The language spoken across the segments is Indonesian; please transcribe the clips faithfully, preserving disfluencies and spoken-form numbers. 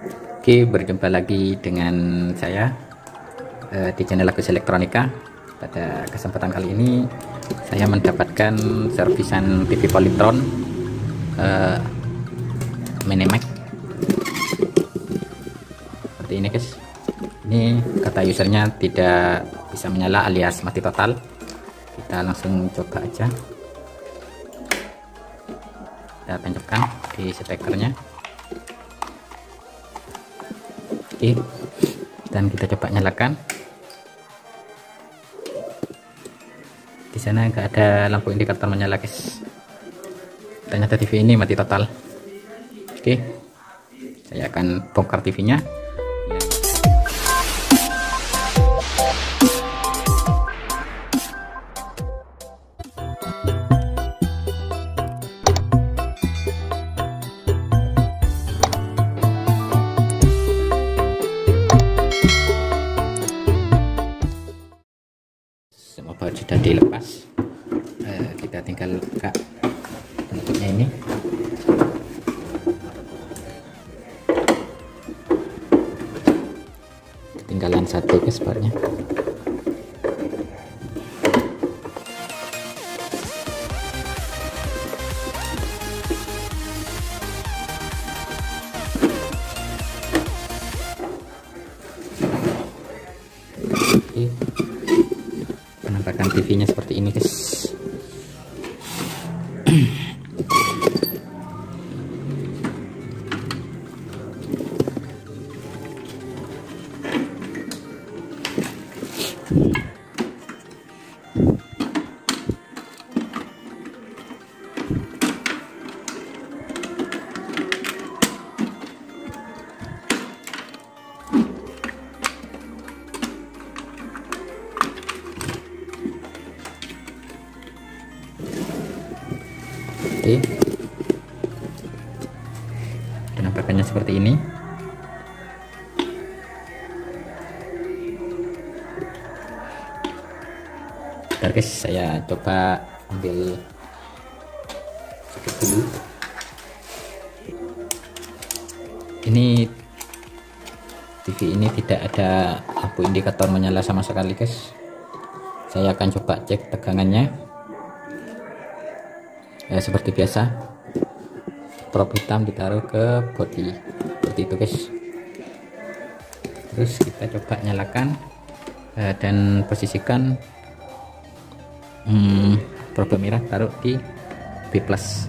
Oke, berjumpa lagi dengan saya uh, di channel Agus Elektronika. Pada kesempatan kali ini saya mendapatkan servisan T V Polytron uh, Minimax seperti ini guys. Ini kata usernya tidak bisa menyala alias mati total. Kita langsung coba aja. Kita tancapkan di stekernya. Oke, dan kita coba nyalakan. Di sana nggak ada lampu indikator menyala guys. Ternyata T V ini mati total. Oke, saya akan bongkar T V-nya. Semua baut sudah dilepas, uh, kita tinggal buka penutupnya ini. Ketinggalan satu guys bautnya. Oke, penampakan T V-nya seperti ini guys. Oke, penampakannya seperti ini. Bentar guys, saya coba ambil soket dulu. Ini T V ini tidak ada lampu indikator menyala sama sekali guys. Saya akan coba cek tegangannya. Ya, seperti biasa, probe hitam ditaruh ke bodi seperti itu guys. Terus kita coba nyalakan eh, dan posisikan hmm, probe merah taruh di B plus.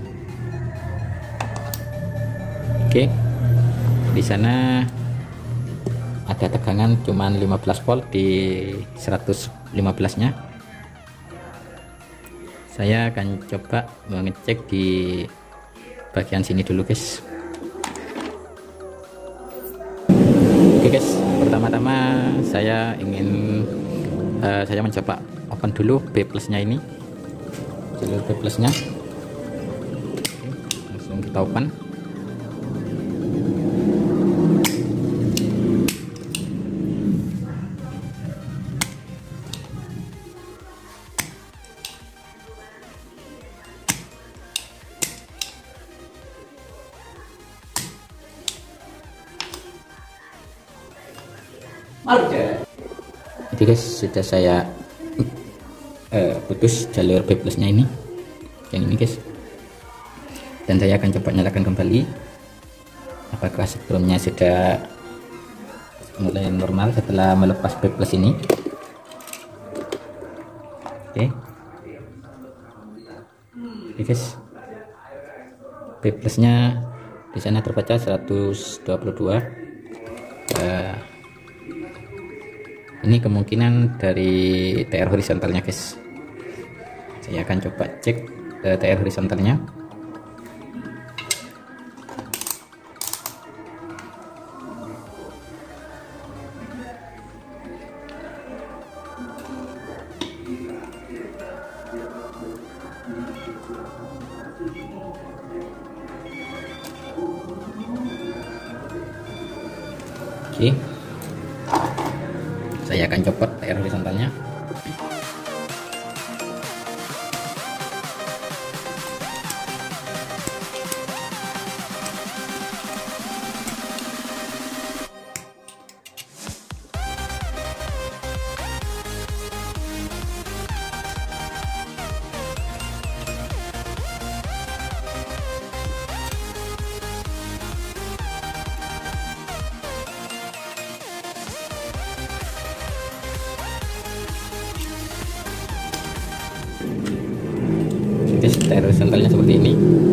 Oke, di sana ada tegangan cuman lima belas volt di seratus lima belas nya. Saya akan coba mengecek di bagian sini dulu guys. Oke guys, pertama-tama saya ingin uh, saya mencoba open dulu B plusnya ini, jalur B plusnya. Oke, langsung kita open. Jadi guys, sudah saya uh, putus jalur B plusnya ini, yang ini guys, dan saya akan coba nyalakan kembali. Apakah sebelumnya sudah mulai normal setelah melepas B plus ini? Oke, oke guys, B plusnya di sana terbaca seratus dua puluh dua. Uh, Ini kemungkinan dari T R horizontalnya guys. Saya akan coba cek uh, T R horizontalnya. Oke, saya akan copot T R horizontalnya. horizontalnya seperti ini.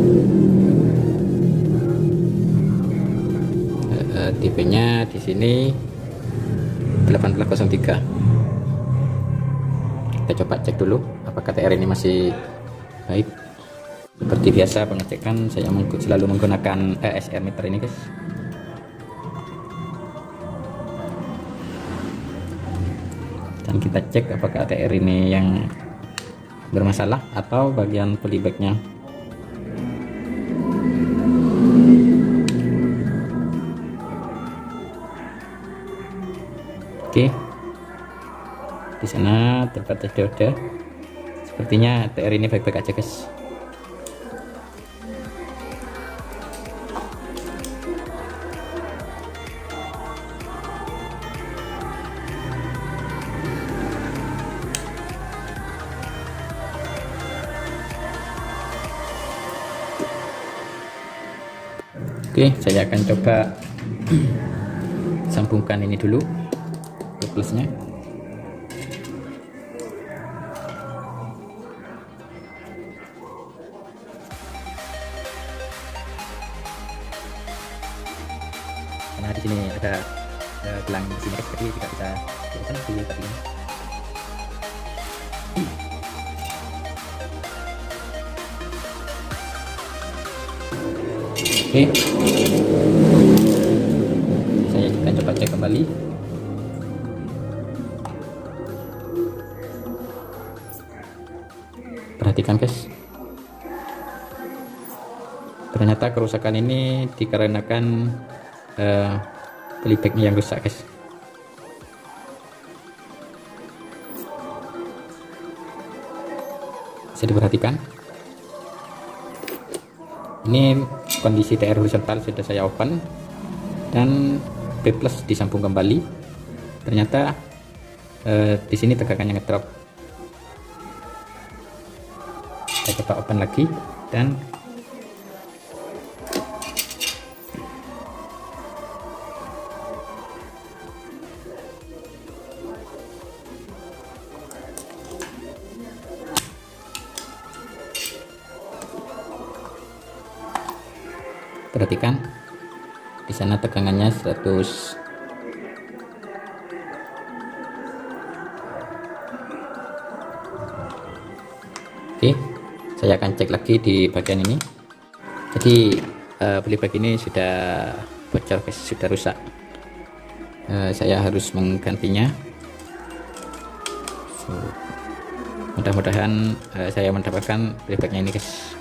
T P-nya di sini delapan belas nol tiga. Kita coba cek dulu apakah T R ini masih baik. Seperti biasa pengecekan saya selalu menggunakan A S R meter ini, guys. Dan kita cek apakah T R ini yang bermasalah atau bagian polybacknya. Oke, di sana terbatas diode. Sepertinya T R ini baik-baik aja, guys. Oke, saya akan coba sambungkan ini dulu ke plusnya. Karena di sini ada uh, gelang di sini, jadi tidak bisa ditekan dulu tadi ini. Oke, saya akan coba cek kembali. Perhatikan, guys, ternyata kerusakan ini dikarenakan uh, polybacknya yang rusak, guys. Bisa diperhatikan, ini kondisi T R horizontal sudah saya open dan B plus disambung kembali. Ternyata eh, di sini tegangannya ngedrop. Saya coba open lagi dan perhatikan di sana tegangannya seratus. Oke, saya akan cek lagi di bagian ini. Jadi uh, polyback ini sudah bocor, guys, sudah rusak. Uh, saya harus menggantinya. So, mudah-mudahan uh, saya mendapatkan polybacknya ini, guys.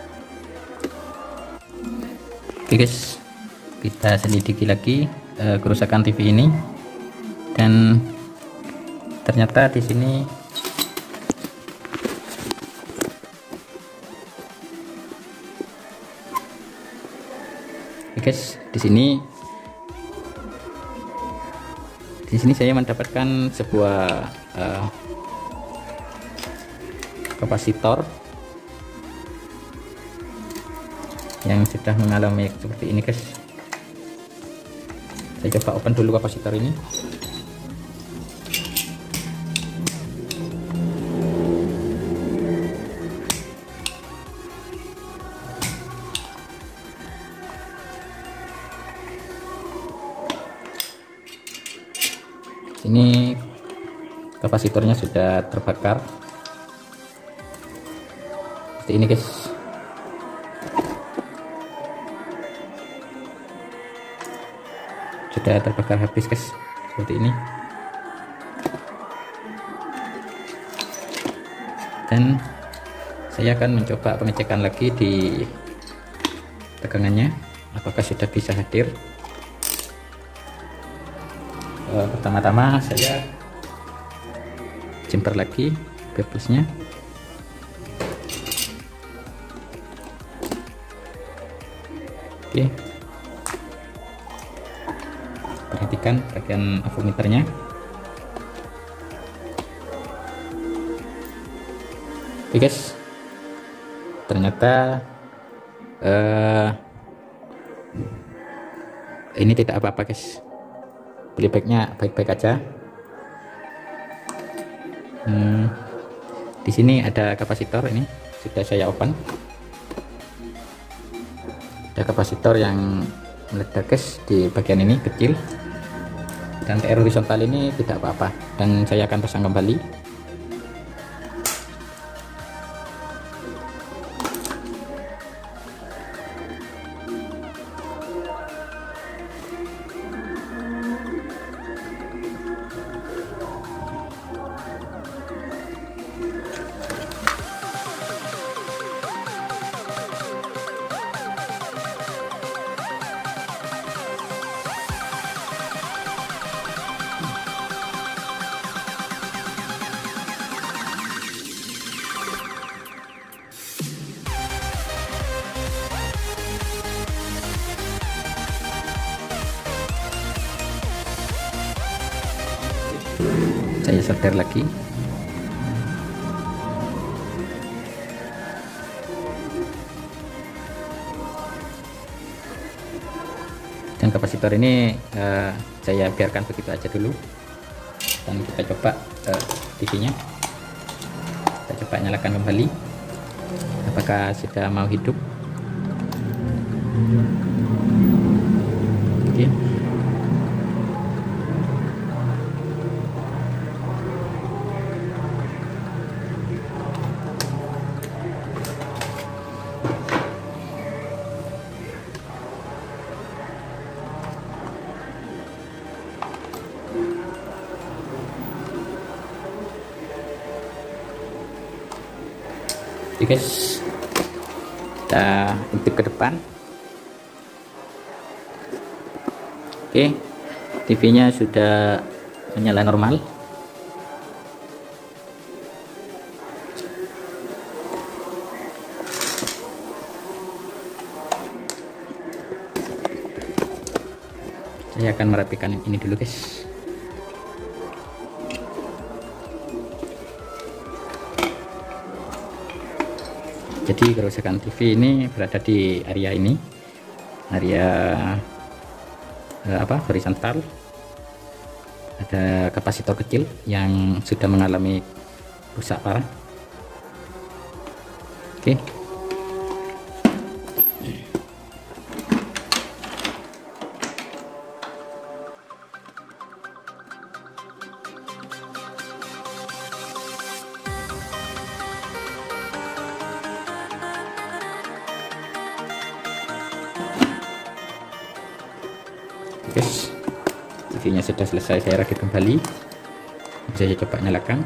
Oke, guys, kita selidiki lagi uh, kerusakan T V ini, dan ternyata di sini oke, guys, di sini di sini saya mendapatkan sebuah uh, kapasitor yang sudah mengalami seperti ini, guys. Saya coba open dulu kapasitor ini. Ini kapasitornya sudah terbakar seperti ini, guys. Sudah terbakar habis, guys, seperti ini. Dan saya akan mencoba pengecekan lagi di tegangannya apakah sudah bisa hadir. E, pertama-tama saya jumper lagi B plusnya. Oke, perhatikan bagian avometernya. Oke, guys, ternyata uh, ini tidak apa-apa, guys. Polybacknya baik-baik aja. Hmm, di sini ada kapasitor ini. sudah saya open. Ada kapasitor yang meledak guys di bagian ini kecil, dan T R horizontal ini tidak apa-apa, dan saya akan pasang kembali. Saya solder lagi. Dan kapasitor ini uh, saya biarkan begitu aja dulu, dan kita coba uh, T V-nya. Kita coba nyalakan kembali, apakah sudah mau hidup. Oke. Oke guys, kita intip ke depan. Oke, T V-nya sudah menyala normal. Saya akan merapikan ini dulu guys. Jadi kerusakan T V ini berada di area ini, area eh, apa horizontal. Ada kapasitor kecil yang sudah mengalami rusak parah. Oke. Guys, T V-nya sudah selesai saya rakit kembali. Saya coba nyalakan.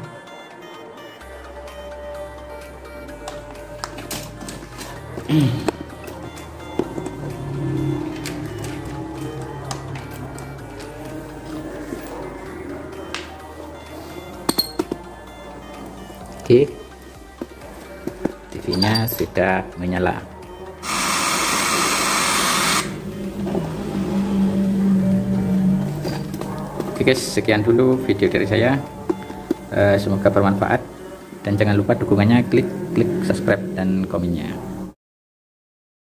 Oke, T V-nya sudah menyala. Oke guys, sekian dulu video dari saya. Uh, semoga bermanfaat, dan jangan lupa dukungannya, klik klik subscribe dan komennya.